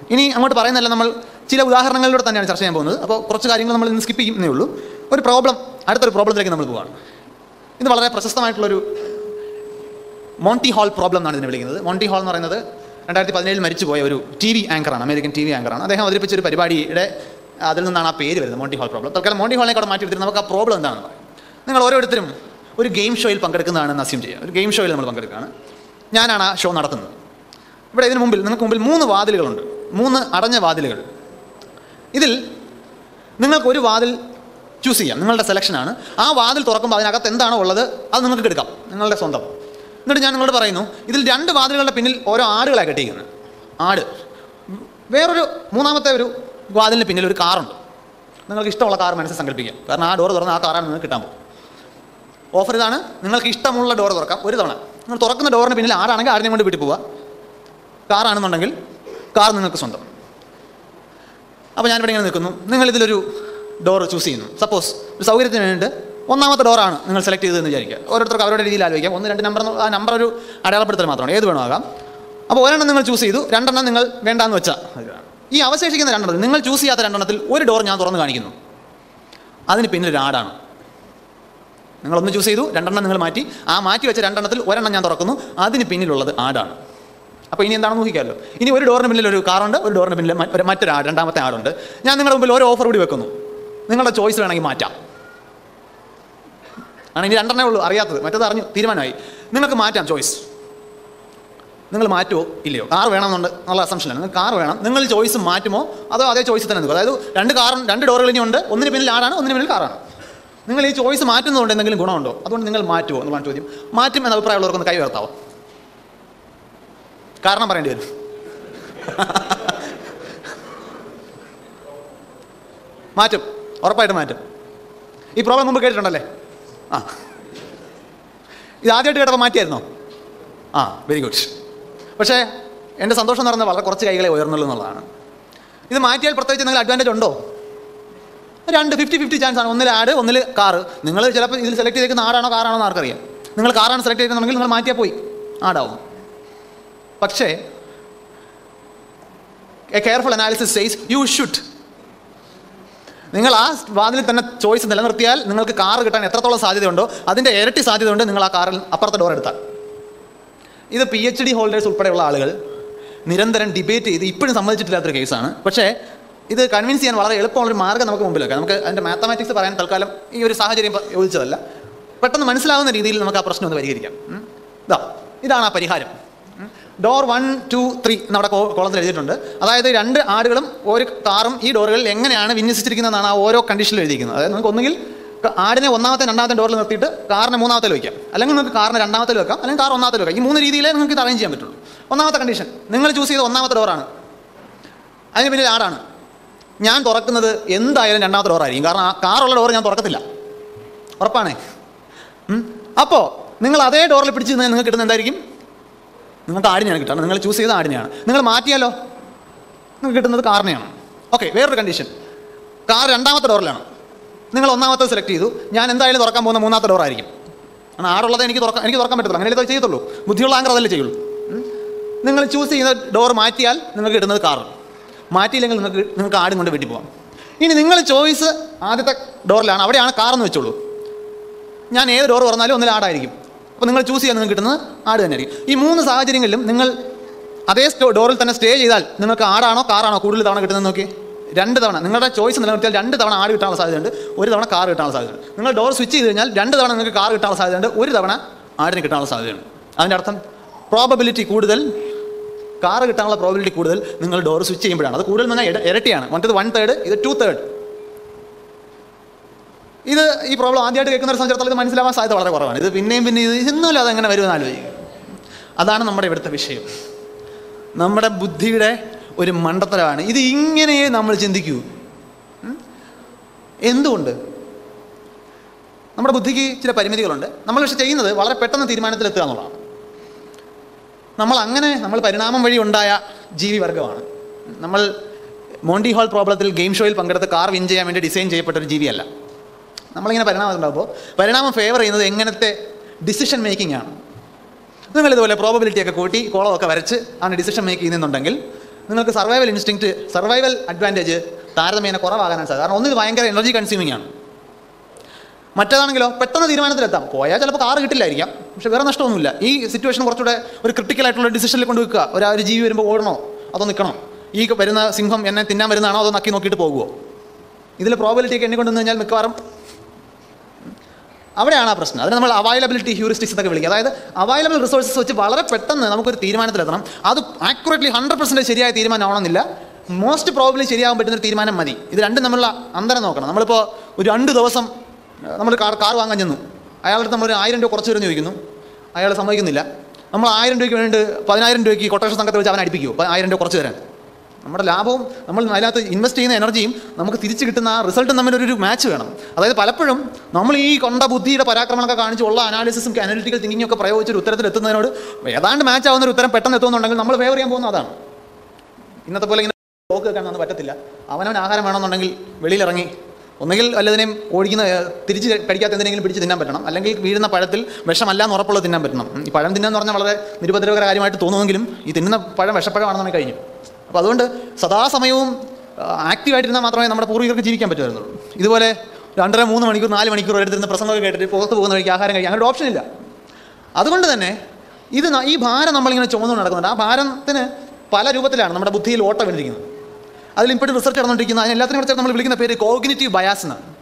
ഇനി അങ്ങോട്ട് പറയുന്നതല്ല, നമ്മൾ ചില ഉദാഹരണങ്ങളിലൂടെ തന്നെയാണ് ചർച്ച ചെയ്യാൻ പോകുന്നത്. അപ്പോൾ കുറച്ച് കാര്യങ്ങൾ നമ്മൾ ഇന്ന് സ്കിപ്പ് ചെയ്യുന്നേ ഉള്ളൂ. ഒരു പ്രോബ്ലം, അടുത്തൊരു പ്രോബ്ലത്തിലേക്ക് നമ്മൾ പോവുകയാണ്. ഇത് വളരെ പ്രശസ്തമായിട്ടുള്ളൊരു മോണ്ടി ഹാൾ പ്രോബ്ലം എന്നാണ് ഇതിനെ വിളിക്കുന്നത്. മോണ്ടി ഹാൾ എന്ന് പറയുന്നത് 2017 മരിച്ചുപോയ ഒരു TV ആങ്കറാണ്, അമേരിക്കൻ TV ആങ്കറാണ്. അദ്ദേഹം അവതരിപ്പിച്ചൊരു പരിപാടിയുടെ അതിൽ നിന്നാണ് ആ പേര് വരുന്നത്, മോണ്ടി ഹാൾ പ്രോബ്ലം. തൽക്കാലം മോണ്ടി ഹാളിനെ കൂടെ മാറ്റി എടുത്തിട്ട് നമുക്ക് ആ പ്രോബ്ലം എന്താണെന്ന് പറയാം. നിങ്ങൾ ഓരോരുത്തരും ഒരു ഗെയിം ഷോയിൽ പങ്കെടുക്കുന്നതാണെന്ന് അസ്യൂം ചെയ്യുക. ഒരു ഗെയിം ഷോയിൽ നമ്മൾ പങ്കെടുക്കുകയാണ്. ഞാനാണ് ആ ഷോ നടത്തുന്നത്. ഇവിടെ ഇതിന് മുമ്പിൽ നിങ്ങൾക്ക് മുമ്പിൽ 3 വാതിലുകളുണ്ട്, 3 അടഞ്ഞ വാതിലുകൾ. ഇതിൽ നിങ്ങൾക്ക് ഒരു വാതിൽ ചൂസ് ചെയ്യാം, നിങ്ങളുടെ സെലക്ഷനാണ്. ആ വാതിൽ തുറക്കുമ്പോൾ അതിനകത്ത് എന്താണോ ഉള്ളത് അത് നിങ്ങൾക്ക് എടുക്കാം, നിങ്ങളുടെ സ്വന്തം. എന്നിട്ട് ഞാൻ നിങ്ങളോട് പറയുന്നു, ഇതിൽ 2 വാതിലുകളുടെ പിന്നിൽ ഓരോ ആടുകളാണ് കെട്ടിയിരിക്കുന്നത്. ആട്. വേറൊരു മൂന്നാമത്തെ ഒരു വാതിലിന് പിന്നിൽ ഒരു കാറുണ്ട്. നിങ്ങൾക്ക് ഇഷ്ടമുള്ള കാർ മനസ്സിൽ സങ്കല്പിക്കാം, കാരണം ആ ഡോർ തുറന്ന് ആ കാറാണ് നിങ്ങൾക്ക് കിട്ടാൻ പോകും. ഓഫർ ഇതാണ്, നിങ്ങൾക്ക് ഇഷ്ടമുള്ള ഡോർ തുറക്കാം ഒരു തവണ. നിങ്ങൾ തുറക്കുന്ന ഡോറിന് പിന്നിൽ ആടാണെങ്കിൽ ആടിനെ കൊണ്ട് വീട്ടിൽ പോവുക, കാറാണെന്നുണ്ടെങ്കിൽ കാർ നിങ്ങൾക്ക് സ്വന്തം. അപ്പോൾ ഞാനിവിടെ ഇങ്ങനെ നിൽക്കുന്നു, നിങ്ങളിതിലൊരു ഡോർ ചൂസ് ചെയ്യുന്നു. സപ്പോസ് ഒരു സൗകര്യത്തിന് വേണ്ടിയിട്ട് 1ാമത്തെ ഡോറാണ് നിങ്ങൾ സെലക്ട് ചെയ്തതെന്ന് വിചാരിക്കുക. ഓരോരുത്തർക്ക് അവരുടെ രീതിയിൽ ആലോചിക്കാം. 1, 2 നമ്പർ, ആ നമ്പർ ഒരു അടയാളപ്പെടുത്തൽ മാത്രമാണ്, ഏത് വേണമാകാം. അപ്പോൾ ഒരെണ്ണം നിങ്ങൾ ചൂസ് ചെയ്തു, 2 നിങ്ങൾ വേണ്ടാന്ന് വെച്ചാൽ ഈ അവശേഷിക്കുന്ന 2 നിങ്ങൾ ചൂസ് ചെയ്യാത്ത 2 ഒരു ഡോർ ഞാൻ തുറന്ന് കാണിക്കുന്നു. അതിന് പിന്നിൽ ഒരു ആടാണ്. നിങ്ങളൊന്ന് ചൂസ് ചെയ്തു, 2 നിങ്ങൾ മാറ്റി, ആ മാറ്റി വെച്ച 2 ഒരെണ്ണം ഞാൻ തുറക്കുന്നു, അതിന് പിന്നിലുള്ളത് ആടാണ്. അപ്പോൾ ഇനി എന്താണെന്ന് നോക്കിക്കാമല്ലോ. ഇനി ഒരു ഡോറിന് പിന്നിൽ ഒരു കാറുണ്ട്, ഒരു ഡോറിന് പിന്നിൽ മറ്റൊരു ആട്, 2ാമത്തെ ആടുണ്ട്. ഞാൻ നിങ്ങളുടെ മുമ്പിൽ ഒരു ഓഫർ കൂടി വെക്കുന്നു, നിങ്ങളുടെ ചോയ്സ് വേണമെങ്കിൽ മാറ്റാം. ആണ് ഇനി 2 ഉള്ളൂ അറിയാത്തത്, മറ്റേത് അറിഞ്ഞു തീരുമാനമായി. നിങ്ങൾക്ക് മാറ്റാം ചോയ്സ്. നിങ്ങൾ മാറ്റുമോ ഇല്ലയോ? കാർ വേണമെന്നുണ്ട് എന്നുള്ള അസംഷനാണ്. നിങ്ങൾ കാർ വേണം, നിങ്ങൾ ചോയ്സ് മാറ്റുമോ അതോ അതേ ചോയ്സ് തന്നെ നിൽക്കും? അതായത് 2 ഡോറുകൾ ഇനിയുണ്ട്, ഒന്നിന് പിന്നിൽ ആടാണ്, ഒന്നിന് പിന്നിൽ കാറാണ്. നിങ്ങൾ ഈ ചോയ്സ് മാറ്റുന്നതുകൊണ്ട് എന്തെങ്കിലും ഗുണമുണ്ടോ? അതുകൊണ്ട് നിങ്ങൾ മാറ്റുമോ എന്നുള്ളതാണ് ചോദ്യം. മാറ്റും എന്ന അഭിപ്രായമുള്ളവർക്കൊന്ന് കൈ ഉയർത്താവോ? കാരണം പറയേണ്ടി വരും. മാറ്റും, ഉറപ്പായിട്ട് മാറ്റും. ഈ പ്രോബ്ലം മുമ്പ് കേട്ടിട്ടുണ്ടല്ലേ? ആ, ഇത് ആദ്യമായിട്ട് കേട്ടപ്പോൾ മാറ്റിയായിരുന്നോ? ആ, വെരി ഗുഡ്. പക്ഷേ എൻ്റെ സന്തോഷം എന്ന് പറഞ്ഞാൽ വളരെ കുറച്ച് കൈകളെ ഉയർന്നുള്ളൂ എന്നുള്ളതാണ്. ഇത് മാറ്റിയാൽ പ്രത്യേകിച്ച് എന്തെങ്കിലും അഡ്വാൻറ്റേജ് ഉണ്ടോ? 50-50 ചാൻസ് ആണ്. 1 ആട്, 1 കാറ്. നിങ്ങൾ ചിലപ്പോൾ ഇതിൽ സെലക്ട് ചെയ്തേക്കുന്ന ആടാണോ കാറാണോ എന്ന് ആർക്കറിയാം. നിങ്ങൾ കാറാണ് സെലക്ട് ചെയ്തിട്ടുണ്ടെങ്കിൽ നിങ്ങൾ മാറ്റിയാൽ പോയി ആടാവും. പക്ഷേ a careful analysis says you should. നിങ്ങൾ ആ വാതിലിൽ തന്നെ ചോയ്സ് നിലനിർത്തിയാൽ നിങ്ങൾക്ക് കാർ കിട്ടാൻ എത്രത്തോളം സാധ്യതയുണ്ടോ അതിൻ്റെ ഇരട്ടി സാധ്യതയുണ്ട് നിങ്ങൾ ആ കാറിൽ അപ്പുറത്തെ ഡോർ എടുത്താൽ. ഇത് PhD ഹോൾഡേഴ്സ് ഉൾപ്പെടെയുള്ള ആളുകൾ നിരന്തരം ഡിബേറ്റ് ചെയ്ത് ഇപ്പോഴും സമ്മതിച്ചിട്ടില്ലാത്തൊരു കേസാണ്. പക്ഷേ ഇത് കൺവിൻസ് ചെയ്യാൻ വളരെ എളുപ്പമുള്ളൊരു മാർഗ്ഗം നമുക്ക് മുമ്പിൽ വെക്കാം. നമുക്ക് അതിൻ്റെ മാത്തമാറ്റിക്സ് പറയാൻ തൽക്കാലം ഈ ഒരു സാഹചര്യം യോജിച്ചതല്ല. പെട്ടെന്ന് മനസ്സിലാവുന്ന രീതിയിൽ നമുക്ക് ആ പ്രശ്നം ഒന്ന് പരിഹരിക്കാം. ഇതാണ് ആ പരിഹാരം. ഡോർ 1, 2, 3 നമ്മുടെ കോളത്തിൽ എഴുതിയിട്ടുണ്ട്. അതായത് 2 ആടുകളും ഒരു കാറും ഈ ഡോറുകളിൽ എങ്ങനെയാണ് വിന്യസിച്ചിരിക്കുന്നതെന്നാണ് ആ ഓരോ കണ്ടീഷനിൽ എഴുതിയിരിക്കുന്നത്. അതായത് നമുക്ക് ഒന്നുകിൽ ആടിനെ 1ാമത്തെ 2ാമത്തെ ഡോറിൽ നിർത്തിയിട്ട് കാറിനെ 3ാമത്തിൽ വയ്ക്കാം, അല്ലെങ്കിൽ നിങ്ങൾക്ക് കാറിനെ 2ാമത്തിൽ വെക്കാം, അല്ലെങ്കിൽ കാർ 1ാമത്തിൽ വെക്കാം. ഈ 3 രീതിയിലേ നിങ്ങൾക്ക് ഇത് അറേഞ്ച് ചെയ്യാൻ പറ്റുള്ളൂ. 1ാമത്തെ കണ്ടീഷൻ, നിങ്ങൾ ചൂസ് ചെയ്ത 1ാമത്തെ ഡോറാണ്, അതിന് പിന്നിൽ ആടാണ്. ഞാൻ തുറക്കുന്നത് എന്തായാലും 2ാമത്തെ ഡോറായിരിക്കും, കാരണം ആ കാറുള്ള ഡോർ ഞാൻ തുറക്കത്തില്ല, ഉറപ്പാണേ. അപ്പോൾ നിങ്ങൾ അതേ ഡോറിൽ പിടിച്ച് നിന്ന് നിങ്ങൾക്ക് കിട്ടുന്നത് എന്തായിരിക്കും? നിങ്ങൾക്ക് ആടിനെയാണ് കിട്ടുന്നത്. നിങ്ങൾ ചൂസ് ചെയ്ത ആടിനെയാണ്. നിങ്ങൾ മാറ്റിയാലോ നിങ്ങൾക്ക് കിട്ടുന്നത് കാറിനെയാണ്. ഓക്കെ, വേറൊരു കണ്ടീഷൻ, കാർ 2ാമത്തെ ഡോറിലാണ്, നിങ്ങൾ 1ാമത്തെ സെലക്ട് ചെയ്തു. ഞാൻ എന്തായാലും തുറക്കാൻ പോകുന്ന 3ാമത്തെ ഡോറായിരിക്കും. കാരണം ആടുള്ളത് എനിക്ക് തുറക്കാൻ പറ്റത്തുള്ളൂ, അങ്ങനെ ഇത് ചെയ്യത്തുള്ളൂ. ബുദ്ധിയുള്ള ആങ്കർ അതല്ലേ ചെയ്യുള്ളൂ. നിങ്ങൾ ചൂസ് ചെയ്യുന്ന ഡോർ മാറ്റിയാൽ നിങ്ങൾക്ക് കിട്ടുന്നത് കാർ, മാറ്റിയില്ലെങ്കിൽ നിങ്ങൾക്ക് ആടും കൊണ്ട് വീട്ടിൽ പോകാം. ഇനി നിങ്ങൾ ചോയ്സ് ആദ്യത്തെ ഡോറിലാണ്, അവിടെയാണ് കാറെന്ന് വെച്ചോളൂ. ഞാൻ ഏത് ഡോർ തുറന്നാലും 1 ആടായിരിക്കും. അപ്പോൾ നിങ്ങൾ ചൂസ് ചെയ്യാൻ നിങ്ങൾക്ക് കിട്ടുന്നത് ആട് തന്നെ ആയിരിക്കും. ഈ 3 സാഹചര്യങ്ങളിലും നിങ്ങൾ അതേ ഡോറിൽ തന്നെ സ്റ്റേ ചെയ്താൽ നിങ്ങൾക്ക് ആടാണോ കാറാണോ കൂടുതൽ തവണ കിട്ടുന്നത് നോക്കി. 2 തവണ നിങ്ങളുടെ ചോയ്സ് നിലനിർത്തിയാൽ 2 തവണ ആട് കിട്ടാനുള്ള സാധ്യതയുണ്ട്, 1 തവണ കാർ കിട്ടാനുള്ള സാധ്യതയുണ്ട്. നിങ്ങൾ ഡോർ സ്വിച്ച് ചെയ്ത് കഴിഞ്ഞാൽ 2 തവണ നിങ്ങൾക്ക് കാർ കിട്ടാനുള്ള സാധ്യതയുണ്ട്, 1 തവണ ആടിന് കിട്ടാനുള്ള സാധ്യതയുണ്ട്. അതിൻ്റെ അർത്ഥം പ്രോബബിലിറ്റി കൂടുതൽ, കാർ കിട്ടാനുള്ള പ്രോബിലിറ്റി കൂടുതൽ നിങ്ങൾ ഡോർ സ്വിച്ച് ചെയ്യുമ്പോഴാണ്. അത് കൂടുതൽ പറഞ്ഞാൽ ഇരട്ടിയാണ്. മറ്റേത് 1/3, ഇത് 2/3. ഇത് ഈ പ്രോബ്ലം ആദ്യമായിട്ട് കേൾക്കുന്നവരെ സംബന്ധിച്ചിടത്തോളം ഇത് മനസ്സിലാവാൻ സാധ്യത വളരെ കുറവാണ്. ഇത് പിന്നെയും ഇതൊന്നുമില്ല അതെങ്ങനെ വരുമെന്ന് ആലോചിക്കും. അതാണ് നമ്മുടെ ഇവിടുത്തെ വിഷയം. നമ്മുടെ ബുദ്ധിയുടെ ഒരു മണ്ടത്തരമാണ് ഇത്. ഇങ്ങനെ നമ്മൾ ചിന്തിക്കൂ. എന്തുകൊണ്ട്? നമ്മുടെ ബുദ്ധിക്ക് ചില പരിമിതികളുണ്ട്. നമ്മൾ പക്ഷെ ചെയ്യുന്നത് വളരെ പെട്ടെന്ന് തീരുമാനത്തിലെത്തുക എന്നുള്ളതാണ്. നമ്മൾ പരിണാമം വഴി ഉണ്ടായ ജീവി വർഗമാണ്. നമ്മൾ മോണ്ടി ഹാൾ പ്രോബ്ലത്തിൽ ഗെയിം ഷോയിൽ പങ്കെടുത്ത് കാർ വിൻ ചെയ്യാൻ വേണ്ടി ഡിസൈൻ ചെയ്യപ്പെട്ടൊരു ജീവിയല്ല. നമ്മളിങ്ങനെ പരിണാമം ഉണ്ടാകുമ്പോൾ പരിണാമം ഫേവർ ചെയ്യുന്നത് എങ്ങനത്തെ ഡിസിഷൻ മേക്കിംഗ് ആണ്. നിങ്ങളിതുപോലെ പ്രോബബിലിറ്റിയൊക്കെ കൂട്ടി കോളമൊക്കെ വരച്ച് ആണ് ഡിസിഷൻ മേക്ക് ചെയ്യുന്നുണ്ടെങ്കിൽ നിങ്ങൾക്ക് സർവൈവൽ ഇൻസ്റ്റിങ്ക്റ്റ്, സർവൈവൽ അഡ്വാൻറ്റേജ് താരതമ്യേന കുറവാകാനാണ് സാധ്യത. കാരണം ഇത് ഭയങ്കര എനർജി കൺസ്യൂമിംഗ് ആണ്. മറ്റേതാണെങ്കിലോ പെട്ടെന്ന് തീരുമാനത്തിലെത്താം. പോയാൽ ചിലപ്പോൾ കാറ് കിട്ടില്ലായിരിക്കാം, പക്ഷേ വേറെ നഷ്ടമൊന്നുമില്ല. ഈ സിറ്റുവേഷൻ കുറച്ചുകൂടെ ഒരു ക്രിട്ടിക്കലായിട്ടുള്ള ഡിസിഷനിൽ കൊണ്ട് വെക്കുക. ഒരു ജീവി വരുമ്പോൾ ഓടണോ അതോ നിൽക്കണോ, ഈ വരുന്ന സിംഹം എന്നെ തിന്നാൻ വരുന്നതാണോ അതോ നക്കി നോക്കിയിട്ട് പോകുമോ, ഇതിൽ പ്രോബിലിറ്റി ഒക്കെ എണ്ണിക്കൊണ്ടു കഴിഞ്ഞാൽ മിക്കവാറും അവിടെയാണ് ആ പ്രശ്നം. അതിന് നമ്മൾ അവൈലബിലിറ്റി ഹ്യൂറിസ്റ്റിക്സ് എന്നൊക്കെ വിളിക്കുക. അതായത് അവൈലബിൾ റിസോഴ്സസ് വെച്ച് വളരെ പെട്ടെന്ന് നമുക്കൊരു തീരുമാനത്തിലെത്തണം. അത് ആക്യുറേറ്റ്ലി 100% ശരിയായ തീരുമാനമാവണമെന്നില്ല, മോസ്റ്റ് പ്രോബബ്ലി ശരിയാകാൻ പറ്റുന്നൊരു തീരുമാനം മതി. ഇത് രണ്ടും തമ്മിലുള്ള അന്തരം നോക്കണം. നമ്മളിപ്പോൾ ഒരു 2 ദിവസം നമ്മൾ കാർ വാങ്ങാൻ ചെന്നു, അയാളുടെ അടുത്ത് നമ്മളൊരു 1000 രൂപ കുറച്ച് വരുമെന്ന് ചോദിക്കുന്നു, അയാൾ സമ്മതിക്കുന്നില്ല. നമ്മൾ 1000 രൂപയ്ക്ക് വേണ്ടി 10000 രൂപയ്ക്ക് കൊട്ടേഷൻ സംഘത്തെ വെച്ച് അവൻ അടുപ്പിക്കുമോ 1000 രൂപ കുറച്ച് തരാൻ? നമ്മുടെ ലാഭവും നമ്മൾ അതിനകത്ത് ഇൻവെസ്റ്റ് ചെയ്യുന്ന എനർജിയും നമുക്ക് തിരിച്ച് കിട്ടുന്ന ആ റിസൾട്ടും തമ്മിലൊരു മാച്ച് വേണം. അതായത് പലപ്പോഴും നമ്മൾ ഈ കൊണ്ട ബുദ്ധിയുടെ പരാക്രമണമൊക്കെ കാണിച്ചുള്ള അനാലിസിസും അനലിറ്റിക്കൽ തിങ്കിങ്ങും ഒക്കെ പ്രയോഗിച്ചൊരു ഉത്തരത്തിൽ എത്തുന്നതിനോട് ഏതാണ്ട് മാച്ച് ആവുന്ന ഒരു ഉത്തരം പെട്ടെന്ന് എത്തുന്നുണ്ടെങ്കിൽ നമ്മൾ ഫേവർ ചെയ്യാൻ പോകുന്ന അതാണ്. ഇന്നത്തെ പോലെ ഇങ്ങനെ ബ്ലോക്ക് വെക്കാനൊന്നും പറ്റത്തില്ല. അവനവൻ ആഹാരം വേണമെന്നുണ്ടെങ്കിൽ വെളിയിലിറങ്ങി ഒന്നുകിൽ വല്ലതിനെയും തിരിച്ച് കടിക്കാത്ത എന്തിനെങ്കിലും പിടിച്ച് തിന്നാൻ പറ്റണം, അല്ലെങ്കിൽ വീഴുന്ന പഴത്തിൽ വിഷമല്ല എന്ന് ഉറപ്പുള്ളത് തിന്നാൻ പറ്റണം. ഈ പഴം തിന്നാന്ന് പറഞ്ഞാൽ വളരെ നിരുപദ്രവകര കാര്യമായിട്ട് തോന്നുമെങ്കിലും ഈ തിന്നുന്ന പഴം വിഷപ്പഴമാണെന്ന് കഴിഞ്ഞു. അപ്പോൾ അതുകൊണ്ട് സദാസമയവും ആക്റ്റീവായിട്ടിരുന്നാൽ മാത്രമേ നമ്മുടെ പൂർവികർക്ക് ജീവിക്കാൻ പറ്റുമായിരുന്നുള്ളൂ. ഇതുപോലെ 2.5-3 മണിക്കൂർ 4 മണിക്കൂർ എടുത്തിരുന്ന പ്രസംഗമൊക്കെ കേട്ടിട്ട് പുറത്ത് പോകുന്ന വഴിക്ക് ആഹാരം കഴിക്കാൻ അങ്ങനെ ഒരു ഓപ്ഷൻ ഇല്ല. അതുകൊണ്ട് തന്നെ ഈ ഭാരം നമ്മളിങ്ങനെ ചുമന്നുകൊണ്ട് നടക്കുന്നുണ്ട്. ആ ഭാരത്തിന് പല രൂപത്തിലാണ് നമ്മുടെ ബുദ്ധിയിൽ ഓട്ടം വീണിരിക്കുന്നത്. അതിൽ ഇപ്പോഴും റിസർച്ച് നടന്നുകൊണ്ടിരിക്കുന്നത്. അതിനെല്ലാത്തിനും കുറിച്ച് നമ്മൾ വിളിക്കുന്ന പേര് കോഗ്നിറ്റീവ് ബയാസ് എന്നാണ്.